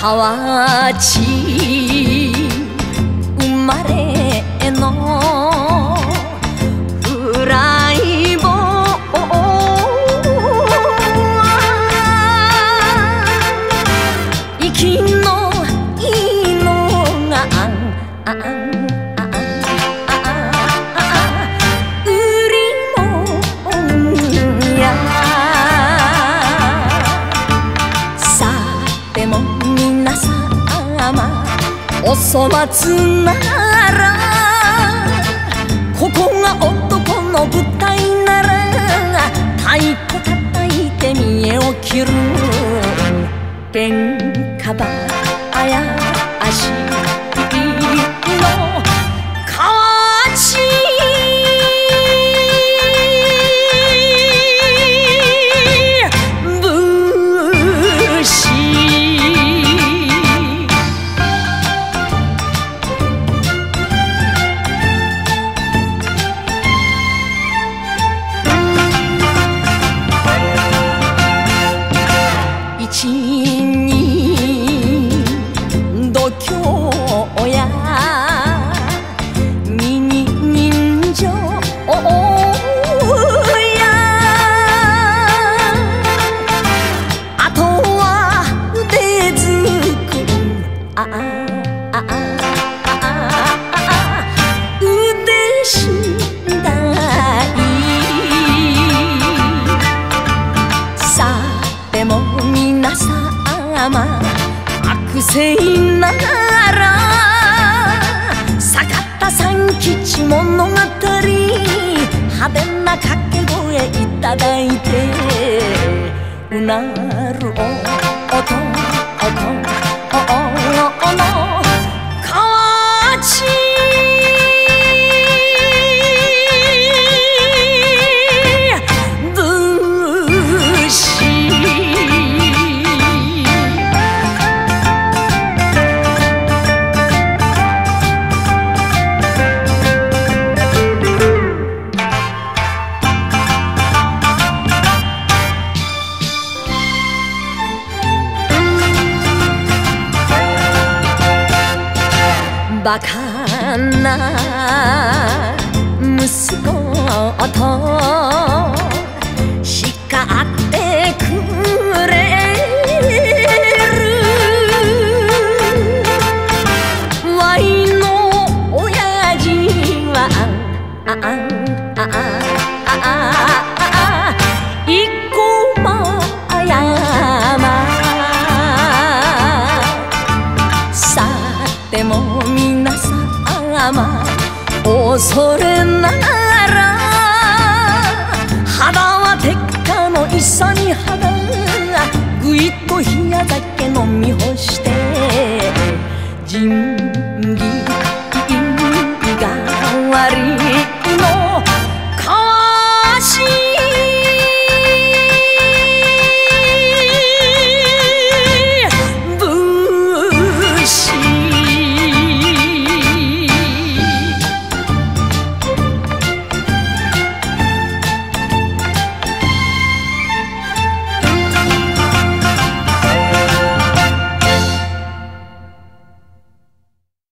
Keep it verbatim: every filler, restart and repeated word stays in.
河内生まれのフライボー息のいいのがあんあんあん売りもんやさても皆様お粗末ならここが男の舞台なら太鼓叩いて見栄を切る喧嘩ばあやしいの河内一人度胸や二人情やあとは腕ずくああああ腕次第さても皆様悪性なら坂田三吉物語派手な掛け声いただいてうなるお音音の河内バカな息子と叱ってくれるわいの親父はあんあんああ生駒山さても皆様恐れなら肌は鉄火の勇肌ぐいっと冷や酒飲み干して人